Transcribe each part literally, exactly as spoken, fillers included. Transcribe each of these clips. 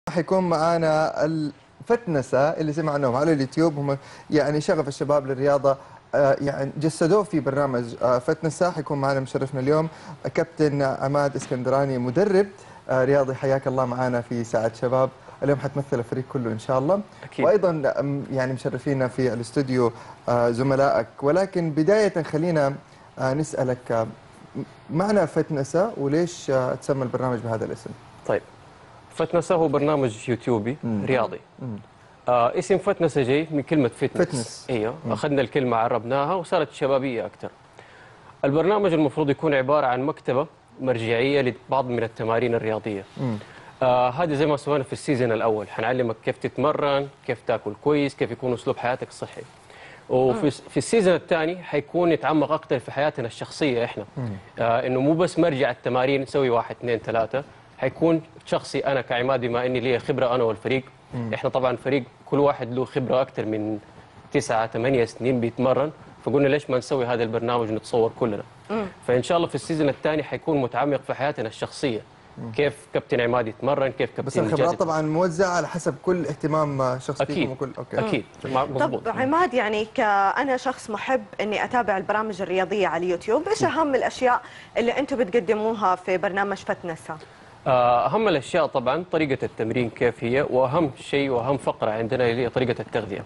حيكون معانا الفتنسة اللي سمعناهم على اليوتيوب، هم يعني شغف الشباب للرياضة، آه، يعني جسدوه في برنامج آه، فتنسة. حيكون معنا مشرفنا اليوم كابتن عماد اسكندراني، مدرب آه، رياضي. حياك الله معنا في ساعة شباب. اليوم حتمثل الفريق كله إن شاء الله. أكيد. وأيضا آم، يعني مشرفينا في الاستوديو آه، زملائك. ولكن بداية خلينا آه، نسألك آه، معنى فتنسة وليش آه، تسمى البرنامج بهذا الاسم؟ طيب، فتنسة هو برنامج يوتيوبي مم. رياضي. مم. آه اسم فتنسة جاي من كلمة فتنس. فتنس. ايوه، مم. اخذنا الكلمة عربناها وصارت شبابية أكثر. البرنامج المفروض يكون عبارة عن مكتبة مرجعية لبعض من التمارين الرياضية. مم. آه هذا زي ما سوينا في السيزون الأول، حنعلمك كيف تتمرن، كيف تاكل كويس، كيف يكون أسلوب حياتك صحي. وفي في السيزون الثاني حيكون يتعمق أكثر في حياتنا الشخصية إحنا. آه إنه مو بس مرجع التمارين نسوي واحد اثنين ثلاثة، حيكون شخصي أنا كعماد، بما إني لي خبرة أنا والفريق. مم. إحنا طبعا فريق كل واحد له خبرة أكثر من تسعة ثمانية سنين بيتمرن، فقلنا ليش ما نسوي هذا البرنامج ونتصور كلنا. مم. فإن شاء الله في السيزون الثاني حيكون متعمق في حياتنا الشخصية. كيف كابتن عماد يتمرن، كيف كابتن بس الخبرات جاد طبعا موزعه على حسب كل اهتمام شخصيكم أكيد. وكل اوكي. أكيد مضبوط. طب عماد، يعني كأنا شخص محب اني اتابع البرامج الرياضيه على اليوتيوب، ايش اهم الاشياء اللي انتم بتقدموها في برنامج فتنسة؟ آه، أهم الأشياء طبعا طريقة التمرين كيف هي، وأهم شيء وأهم فقرة عندنا اللي هي طريقة التغذية.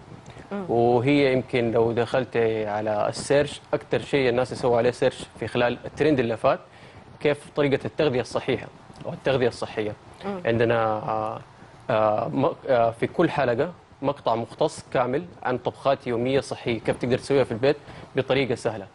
وهي يمكن لو دخلت على السيرش أكثر شيء الناس يسووا عليه سيرش في خلال الترند اللي فات، كيف طريقة التغذية الصحيحة أو التغذية الصحية. مم. عندنا آه، آه، م- آه، في كل حلقة مقطع مختص كامل عن طبخات يومية صحية، كيف تقدر تسويها في البيت بطريقة سهلة.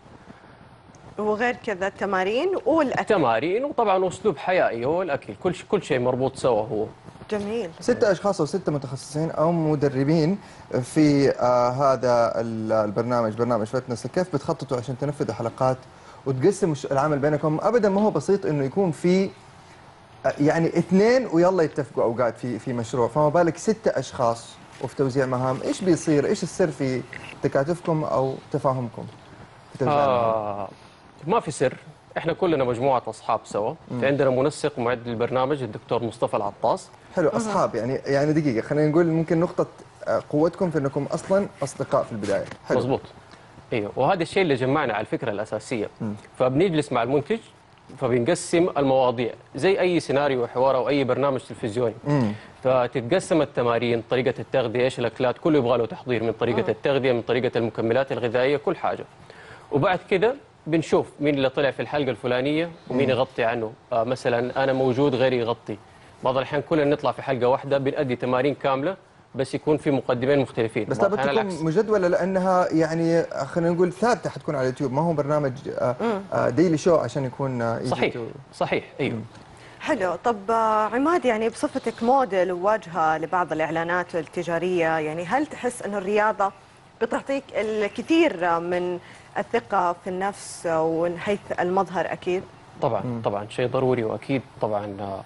وغير كذا التمارين والاكل. تمارين، وطبعا أسلوب حيائي هو الأكل، كل ش- كل شيء مربوط سوا هو. جميل. ستة اشخاص او ستة متخصصين او مدربين في آه هذا ال- البرنامج، برنامج فتنس. كيف بتخططوا عشان تنفذوا حلقات وتقسموا الش- العمل بينكم؟ ابدا ما هو بسيط انه يكون في آه، يعني اثنين ويلا يتفقوا اوقات في في مشروع، فما بالك ستة اشخاص وفي توزيع مهام. ايش بيصير؟ ايش السر في تكاتفكم او تفاهمكم في توزيع المهام؟ آه ما في سر، احنا كلنا مجموعه اصحاب سوا. في عندنا منسق ومعد للبرنامج الدكتور مصطفى العطاس. حلو، اصحاب يعني يعني دقيقه خلينا نقول ممكن نقطه آه، قوتكم في انكم اصلا اصدقاء في البدايه. حلو. مظبوط. ايوه، وهذا الشيء اللي جمعنا على الفكره الاساسيه. فبنجلس مع المنتج، فبنقسم المواضيع زي اي سيناريو وحوار او اي برنامج تلفزيوني. مم. فتتقسم التمارين، طريقه التغذيه، ايش الاكلات، كله يبغى له تحضير، من طريقه التغذيه، من طريقه المكملات الغذائيه، كل حاجه. وبعد كده بنشوف مين اللي طلع في الحلقه الفلانيه ومين يغطي عنه. آه مثلا انا موجود غيري يغطي. بعض الاحيان كلنا نطلع في حلقه واحده بنأدي تمارين كامله، بس يكون في مقدمين مختلفين. بس بعض لابد الأحيان تكون العكس. مجدولة لأنها يعني خلينا نقول ثابتة، حتكون على اليوتيوب، ما هو برنامج آه، آه، ديلي شو عشان يكون آه، easy صحيح to- صحيح ايوه. حلو. طب آه، عماد، يعني بصفتك موديل وواجهة لبعض الإعلانات التجارية، يعني هل تحس أن الرياضة بتعطيك الكثير من الثقة في النفس ومن حيث المظهر أكيد؟ طبعا طبعا شيء ضروري، واكيد طبعا آه،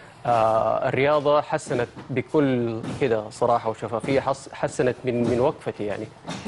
آه الرياضه حسنت بكل كده صراحه وشفافيه، حس- حسنت من من وقفتي يعني.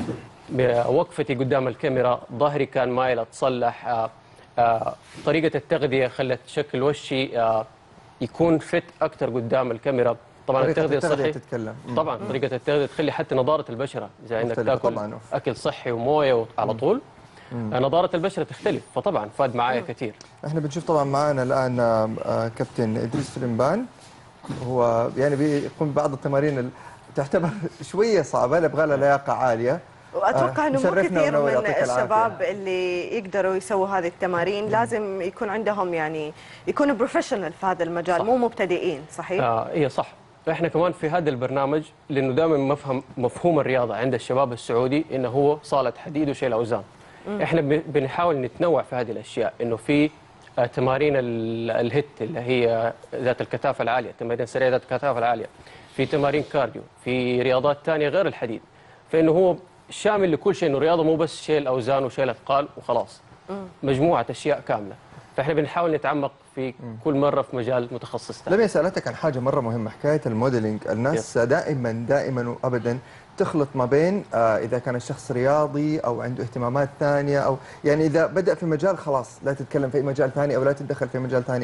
وقفتي قدام الكاميرا، ظهري كان مايل اتصلح. آه آه طريقه التغذيه خلت شكل وشي آه يكون فت اكثر قدام الكاميرا. طبعا طريقة التغذيه التغذية الصحيه تتكلم. مم. طبعا طريقه التغذيه تخلي حتى نضاره البشره، اذا انك مختلفة تاكل طبعاً، أوف. اكل صحي ومويه على طول، آه، نضاره البشره تختلف. فطبعا فاد معايا كثير. احنا بنشوف طبعا معنا الآن آه، آه، كابتن إدريس فلمبان. هو يعني بيقوم ببعض التمارين ال- تعتبر شوية صعبة، يبغى لها لياقة عالية. واتوقع آه، انه مو مشرفنا كثير ونور، من يعطيك العافية. الشباب اللي يقدروا يسووا هذه التمارين، لازم يكون عندهم يعني يكونوا بروفيشنال في هذا المجال، صح. مو مبتدئين. صحيح؟ آه هي صح. احنا كمان في هذا البرنامج، لانه دائما مفهوم مفهوم الرياضه عند الشباب السعودي انه هو صاله حديد وشيل اوزان. احنا ب- بنحاول نتنوع في هذه الاشياء، انه في آه تمارين ال- الهيت اللي هي ذات الكثافه العاليه، تمارين السريع ذات الكثافه العاليه، في تمارين كارديو، في رياضات ثانيه غير الحديد. فانه هو شامل لكل شيء، انه الرياضه مو بس شيل اوزان وشيل اثقال وخلاص، مجموعه اشياء كامله. فاحنا بنحاول نتعمق في كل مره في مجال متخصص ثاني. لمي سألتك عن حاجة مرة مهمة، حكاية الموديلينج. الناس دائما دائما وأبدا تخلط ما بين آه إذا كان الشخص رياضي أو عنده اهتمامات ثانية، أو يعني إذا بدأ في مجال خلاص لا تتكلم في أي مجال ثاني أو لا تتدخل في مجال ثاني.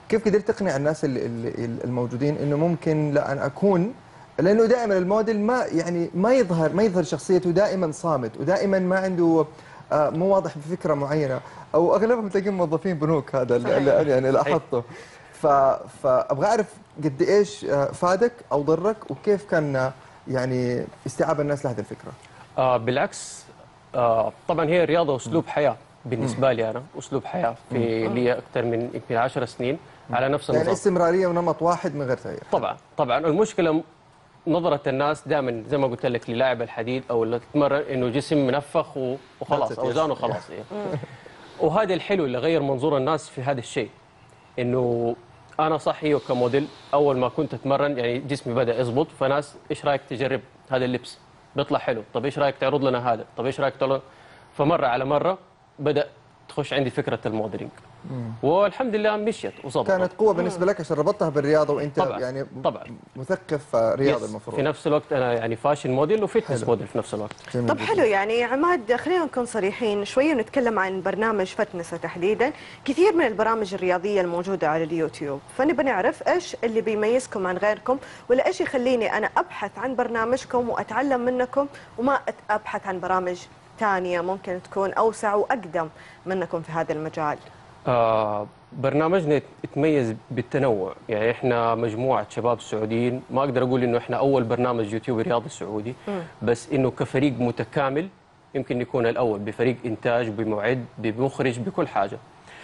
كيف قدرت تقنع الناس ال- ال- الموجودين انه ممكن لا انا اكون، لانه دائما الموديل ما يعني ما يظهر ما يظهر شخصيته، دائما صامت ودائما ما عنده آه، مو واضح بفكره معينه، او اغلبهم تلاقيهم موظفين بنوك، هذا اللي اللي أنا يعني لاحظته. ف- فابغى اعرف قد ايش آه، فادك او ضرك، وكيف كان آه، يعني استيعاب الناس لهذه الفكره. آه بالعكس، آه طبعا هي الرياضه اسلوب حياه بالنسبه لي، انا اسلوب حياه في لي اكثر من يمكن عشر سنين على نفس يعني النظام. استمراريه ونمط واحد من غير تغيير. طبعا طبعا المشكله نظره الناس دائما زي ما قلت لك للاعب الحديد او اللي تتمرن انه جسم منفخ و- وخلاص That's it, yes. اوزانه خلاص إيه. وهذا الحلو اللي غير منظور الناس في هذا الشيء، انه انا صحي كموديل اول ما كنت اتمرن يعني جسمي بدا يزبط، فناس ايش رايك تجرب هذا اللبس بيطلع حلو، طب ايش رايك تعرض لنا هذا، طب ايش رايك تعرض، فمره على مره بدا تخش عندي فكره الموديلينج، والحمد لله مشيت وظبطت. كانت قوه بالنسبه لك عشان ربطتها بالرياضه، وانت طبعاً. يعني طبعاً. مثقف رياضي يس. المفروض. في نفس الوقت انا يعني فاشن موديل وفتنس حلو. موديل في نفس الوقت. جميل طب جداً. حلو، يعني عماد خلينا نكون صريحين شوي ونتكلم عن برنامج فتنس تحديدا. كثير من البرامج الرياضيه الموجوده على اليوتيوب، فنبي نعرف ايش اللي بيميزكم عن غيركم، ولا ايش يخليني انا ابحث عن برنامجكم واتعلم منكم وما أت- ابحث عن برامج ثانيه ممكن تكون اوسع واقدم منكم في هذا المجال. آه برنامجنا يتميز بالتنوع، يعني احنا مجموعه شباب سعوديين، ما اقدر اقول انه احنا اول برنامج يوتيوب رياضي سعودي، بس انه كفريق متكامل يمكن يكون الاول، بفريق انتاج، بمعد، بمخرج، بكل حاجه.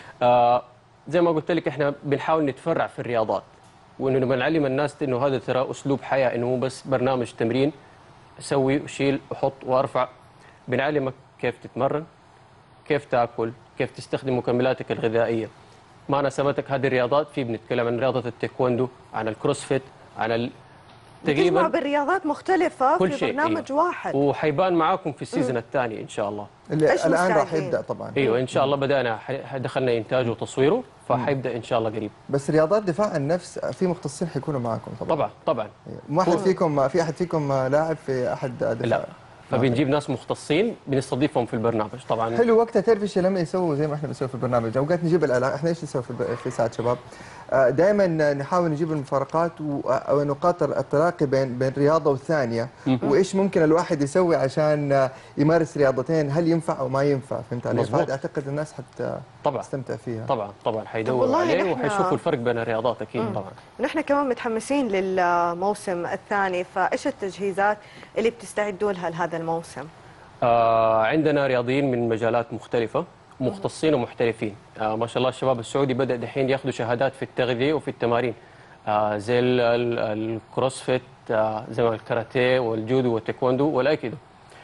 آه زي ما قلت لك احنا بنحاول نتفرع في الرياضات، وانه بنعلم الناس انه هذا ترى اسلوب حياه، انه مو بس برنامج تمرين اسوي وشيل وحط وارفع، بنعلمك كيف تتمرن، كيف تاكل، كيف تستخدم مكملاتك الغذائيه. ما ناسبتك هذه الرياضات، في بنتكلم عن رياضه التايكوندو، عن الكروسفيت، عن ال... تجمع بالرياضات مختلفه كل في شيء. برنامج أيوه. واحد. وحيبان معاكم في السيزون الثاني ان شاء الله. اللي إيش الان راح مستعدين؟ يبدا طبعا. ايوه ان شاء الله بدانا، ح- دخلنا انتاج وتصويره، فحيبدا ان شاء الله قريب. بس رياضات دفاع عن النفس في مختصين حيكونوا معاكم طبعا. طبعا طبعا. ما حد فيكم في احد فيكم لاعب في احد دفاع؟ لا، فبنجيب ناس مختصين بنستضيفهم في البرنامج طبعا. حلو. وقتها تعرف ايش لما يسووا زي ما احنا بنسوي في البرنامج، اوقات نجيب الالعاب. احنا ايش نسوي في الب- في ساعه شباب؟ دائما نحاول نجيب المفارقات ونقاط التلاقي بين بين رياضه والثانيه، وايش ممكن الواحد يسوي عشان يمارس رياضتين، هل ينفع او ما ينفع. فهمت علي؟ مظبوط. فهذا اعتقد الناس حت طبعا تستمتع فيها. طبعا طبعا طب حيدوروا والله عليه نحن- وحيشوفوا الفرق بين الرياضات اكيد. طبعا نحن كمان متحمسين للموسم الثاني، فايش التجهيزات اللي بتستعدوا لها لهذا الموسم؟ آه عندنا رياضيين من مجالات مختلفة، مختصين ومحترفين. آه ما شاء الله الشباب السعودي بدأ دحين ياخذوا شهادات في التغذية وفي التمارين، آه زي ال- ال- الكروسفيت، آه زي ما الكاراتيه والجودو والتايكوندو والايكيدو.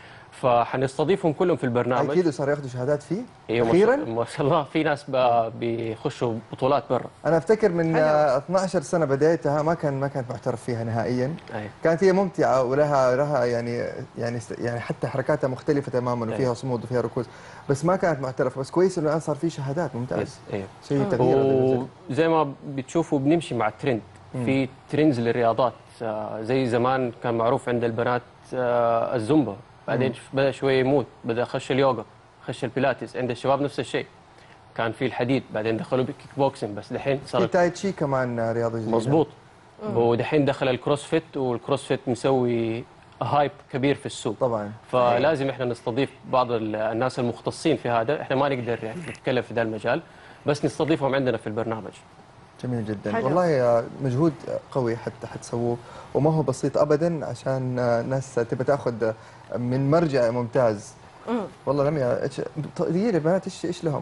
فحنستضيفهم كلهم في البرنامج. اكيد صار ياخذوا شهادات فيه ايوه ما شاء- اخيرا. ما شاء الله في ناس ب- بيخشوا بطولات برا. انا افتكر من حلو. آه، اثني عشر سنه بديتها، ما كان ما كانت محترف فيها نهائيا. أي. كانت هي ممتعه ولها لها يعني يعني يعني حتى حركاتها مختلفه تماما، أي. وفيها صمود وفيها ركوز، بس ما كانت محترفه. بس كويس انه الان صار في شهادات. ممتاز. يس ايوه. شيء تغيير هذا. وزي ما بتشوفوا بنمشي مع الترند، في ترندز للرياضات. آه، زي زمان كان معروف عند البنات آه، الزومبا، بعدين بدا شويه يموت، بدا خش اليوغا، خش البيلاتيس. عند الشباب نفس الشيء، كان في الحديد، بعدين دخلوا بالكيك بوكسنج، بس دحين في صار تاي تشي كمان رياضه جديده. مظبوط. ودحين دخل الكروسفيت، والكروسفيت مسوي هايب كبير في السوق. طبعا. فلازم احنا نستضيف بعض ال- الناس المختصين في هذا. احنا ما نقدر يعني نتكلم في ذا المجال، بس نستضيفهم عندنا في البرنامج. جميل جدا. حلو. والله مجهود قوي حتى حتسووه، وما هو بسيط ابدا، عشان ناس تبى تاخذ من مرجع ممتاز. والله لميا إيش- تغيير البنات ايش ايش لهم؟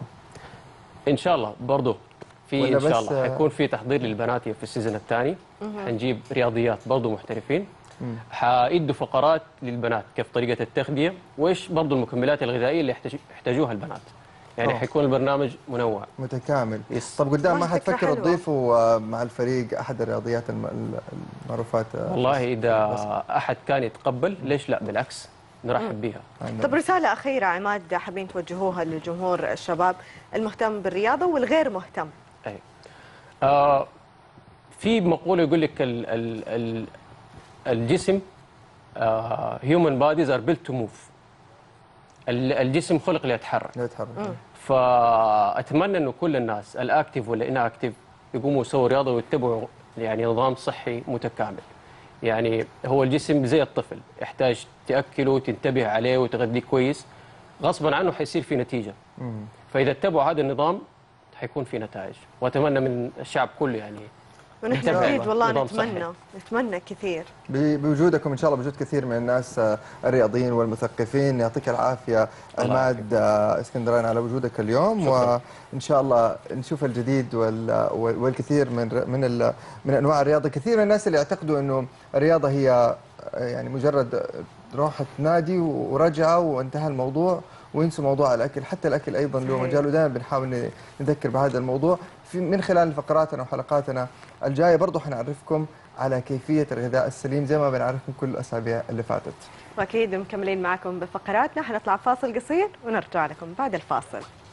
ان شاء الله برضه في ولا ان شاء بس- الله حيكون في تحضير للبنات في السيزون الثاني. حنجيب رياضيات برضه محترفين، حيدوا فقرات للبنات كيف طريقه التغذيه، وايش برضه المكملات الغذائيه اللي يحتاج- يحتاجوها البنات. يعني أوه. حيكون البرنامج منوع. متكامل. يس. طب قدام ما والله فكرة حتفكروا حلوة. تضيفوا آه، مع الفريق احد الرياضيات الم- المعروفات؟ آه، والله اذا احد كان يتقبل ليش لا، بالعكس نرحب بها. عندنا. طب رساله اخيره عماد حابين توجهوها للجمهور الشباب المهتم بالرياضه والغير مهتم. أي. آه في مقولة يقول لك ال ال ال الجسم آه human bodies are built to move. ال- الجسم خلق ليتحرك. لا يتحرك. فأتمنى إنه كل الناس الأكتيف والإنأكتيف يقوموا يسووا رياضه ويتبعوا يعني نظام صحي متكامل. يعني هو الجسم زي الطفل يحتاج تاكله وتنتبه عليه وتغذيه كويس، غصبا عنه حيصير في نتيجه. فاذا اتبعوا هذا النظام حيكون في نتائج، واتمنى من الشعب كله يعني ونحن نتبع اكيد والله نظام نتمنى صحي. نتمنى كثير. ب- بوجودكم ان شاء الله، بوجود كثير من الناس آه، الرياضيين والمثقفين، يعطيك العافيه الله عماد آه، اسكندراني على وجودك اليوم. شكراً. وان شاء الله نشوف الجديد وال- وال- والكثير من ر- من ال- من انواع الرياضه. كثير من الناس اللي يعتقدوا انه الرياضه هي آه، يعني مجرد روحة نادي ورجعه وانتهى الموضوع، وينسوا موضوع الاكل. حتى الاكل ايضا له صحيح. مجال، ودائما بنحاول ن- نذكر بهذا الموضوع في من خلال فقراتنا وحلقاتنا الجايه. برضه حنعرفكم على كيفيه الغذاء السليم زي ما بنعرفكم كل الاسابيع اللي فاتت. واكيد مكملين معكم بفقراتنا، حنطلع فاصل قصير ونرجع لكم بعد الفاصل.